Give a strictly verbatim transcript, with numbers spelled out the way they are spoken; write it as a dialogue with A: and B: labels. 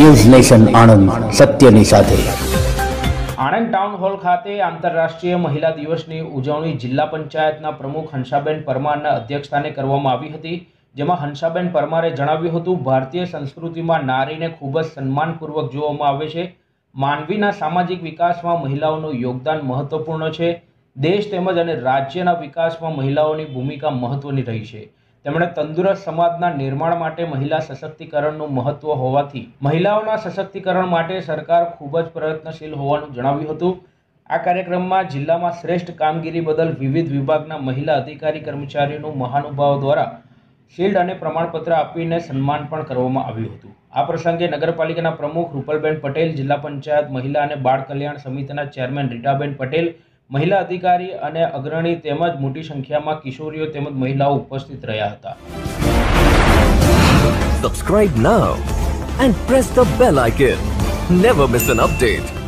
A: News nation Anand, સત્યની સાથે।
B: Anand town hall ખાતે આંતરરાષ્ટ્રીય મહિલા દિવસની ઉજવણી જિલ્લા પંચાયતના પ્રમુખ હંસાબેન પરમારના અધ્યક્ષસ્થાને કરવામાં આવી હતી, જેમાં હંસાબેન પરમારે જણાવ્યું હતું, ભારતીય સંસ્કૃતિમાં નારીને ખૂબ જ સન્માનપૂર્વક જોવામાં આવે છે। માનવીના સામાજિક વિકાસમાં મહિલાઓનું યોગદાન મહત્વપૂર્ણ છે। દેશ તેમજ અને રાજ્યના વિકાસમાં મહિલાઓની ભૂમિકા મહત્વની રહી છે। તેમણે તંદુરસ્ત સમાજના નિર્માણ માટે મહિલા સશક્તિકરણનું મહત્વ હોવાથી મહિલાઓના સશક્તિકરણ માટે સરકાર ખૂબ જ પ્રયત્નશીલ હોવાનું જણાવ્યું હતું। આ કાર્યક્રમમાં જિલ્લામાં શ્રેષ્ઠ કામગીરી બદલ વિવિધ વિભાગના મહિલા અધિકારી કર્મચારીઓનું મહાનુભાવો દ્વારા શિલ્ડ અને પ્રમાણપત્ર આપીને સન્માન પણ કરવામાં આવ્યું હતું। આ પ્રસંગે નગરપાલિકાના પ્રમુખ રૂપલબેન પટેલ, જિલ્લા પંચાયત મહિલા અને બાળ કલ્યાણ સમિતિના ચેરમેન રીટાબેન પટેલ, મહિલા અધિકારી અને અગ્રણી તેમજ મોટી સંખ્યામાં કિશોરીઓ તેમજ મહિલાઓ ઉપસ્થિત રહ્યા હતા।
C: Subscribe now and press the bell icon. Never miss an update.